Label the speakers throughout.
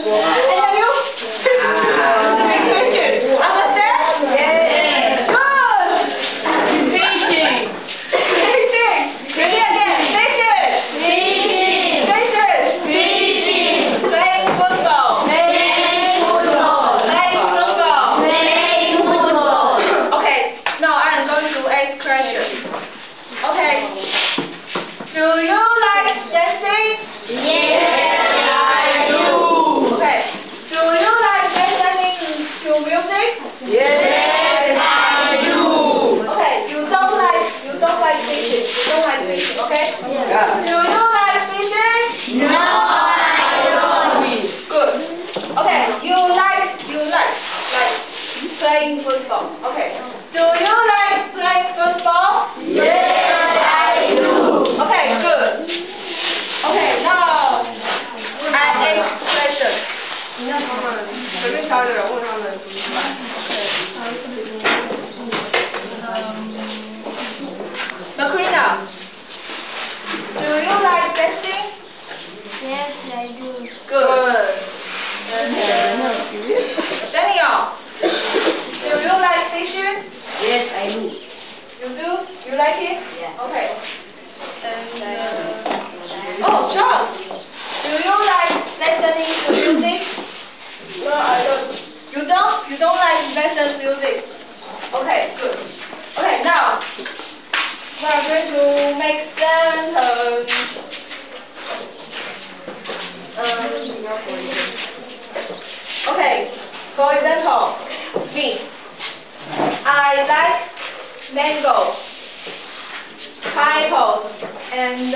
Speaker 1: And you? Big question. Understand? Yes. Good. Fishing. Fishing. Ready again. Fishing. Fishing. Fishing. Fishing. Playing football. Playing football. Playing football. Playing football. Okay. Now I'm going to ask questions. Okay. Do you like dancing? Yes, I do. Okay. Do you like listening to music? Yes, I do. Okay. You don't like fishing. You don't like fishing. Okay.
Speaker 2: Yeah.
Speaker 1: Do you like fishing?
Speaker 2: No, I don't.
Speaker 1: Good. Okay. You like playing football. Okay. Do you like playing football?
Speaker 2: Yes, I do.
Speaker 1: Okay. Good. Okay. Now I ask question. 随便挑一个人问他们怎么办。Macrina, do you like dancing?
Speaker 3: Yes, I do.
Speaker 1: Good. Daniel, do you like fishing?
Speaker 2: Yes, I do.
Speaker 1: You do? You like it?
Speaker 2: Yeah.
Speaker 1: Okay. And oh, John, do you like listening to music? No, I don't. You don't? You don't like listen music? Okay, good. Okay, now we are going to make sentence. Okay, for example, me. I like mango, pineapple, and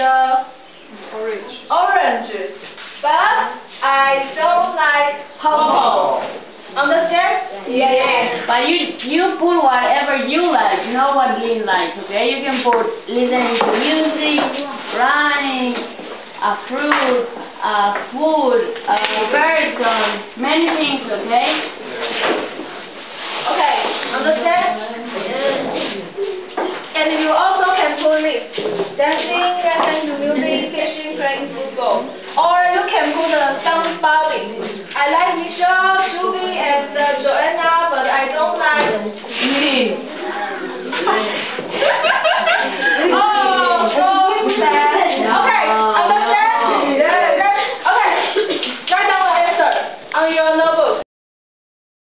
Speaker 1: oranges, but I don't like purple. Understand?
Speaker 2: Yes. But you put whatever you like, not what Lynn likes, okay? You can put listening to music, running, fruit, food, birds, many things.